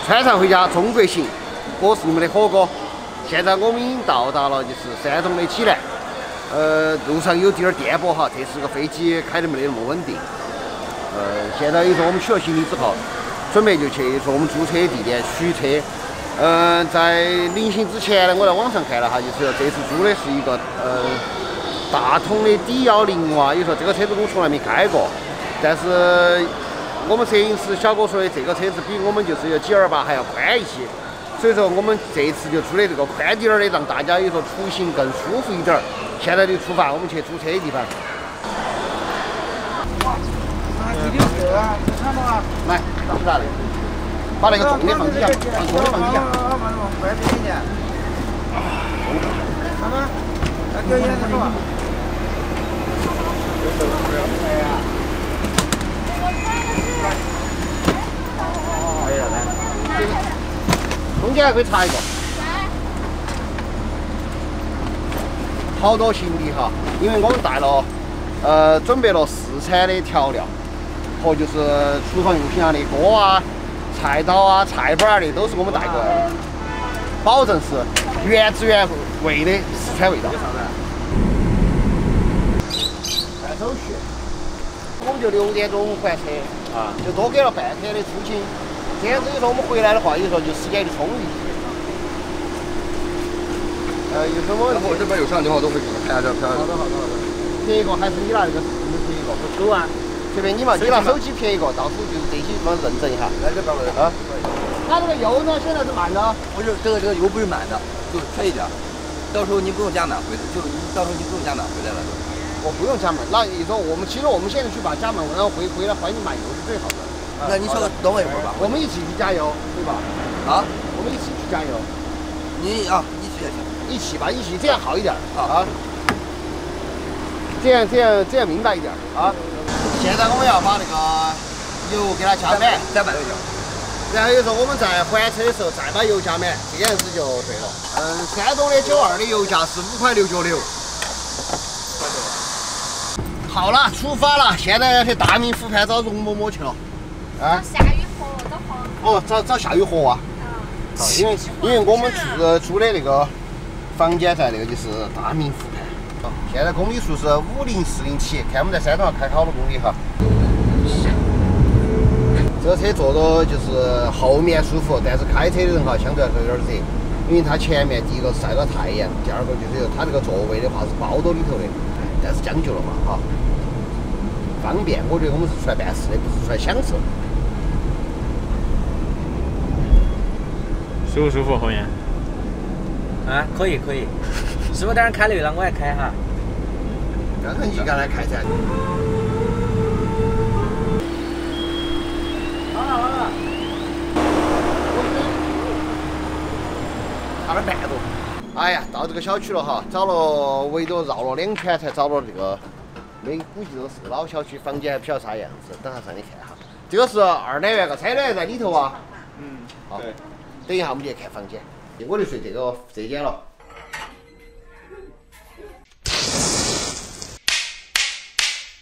川上回家中国行，我是你们的火哥。现在我们已经到达了就是山东的济南，路上有点颠簸哈，这是个飞机开得没得那么稳定。现在又说我们取了行李之后，准备就去说我们租车的地点取车。在临行之前呢，我在网上看了哈，就是这次租的是一个大通的 D10哇，有说这个车子我们从来没开过，但是我们摄影师小哥说的这个车子比我们就是有G28还要宽一些，所以说我们这次就租的这个宽点儿的，让大家有说出行更舒服一点儿。现在就出发，我们去租车的地方。来，打不打的？把那个重的放底下，放重的放底下。 什么？要给烟是吧？ 中间还可以插一个。好多行李哈，因为我们带了准备了4餐的调料和就是厨房用品啊，那锅啊、菜刀啊、菜板啊，那都是我们带过来的，保证是原汁原味的四川味道。办手续，我们就6点钟还车啊，就多给了半天的出勤。这样子有时候我们回来的话，有时候就时间就充裕些。有什么？ 我这边有上电话都会给你拍下照片。 好的。拍一个还是你拿那个视频拍一个，不抽啊？随便你嘛，你拿手机拍一个，到时候就是这些地方认证一下。 来这边来啊。它这个油呢，现在是满的。 不是这个油不是满的，就是缺一点。到时候您不用加满回来，就是到时候您不用加满回来了。 我不用加满，那你说其实我们现在去把加满，然后回来还你满油是最好的。 那您稍等我一会儿吧。 我们一起去加油，对吧？ 啊？ 我们一起去加油。 您啊，一起也行。 一起吧，一起这样好一点啊。这样明白一点啊。现在我们要把那个油给它加满， 再满就行。 然后有时候我们在还车的时候再把油加满，这样子就对了。山东的92的油价是5.696块。好了，出发了，现在要去大明湖畔找容嬷嬷去了。啊？ 夏雨荷找河。 哦，找夏雨荷啊。因为我们租的那个房间在那个就是大明湖畔。现在公里数是50407，看我们在山东要开好多公里哈。这个车坐着就是后面舒服，但是开车的人哈相对来说有点热，因为它前面第一个是晒到太阳，第二个就是它这个座位的话是包到里头的，但是讲究了嘛哈，方便。我觉得我们是出来办事的，不是出来享受。 舒不舒服后面？ 啊，可以。师傅等会开累了，我来开哈。 刚才你刚才开噻。好了。差点半多。哎呀，到这个小区了哈，找了围着绕了2圈才找到这个，估计都是老小区，房间还不晓得啥样子，等下让你看哈。这个是2单元个车呢，在里头啊。好。等一下我们去看房间，我就睡这间了。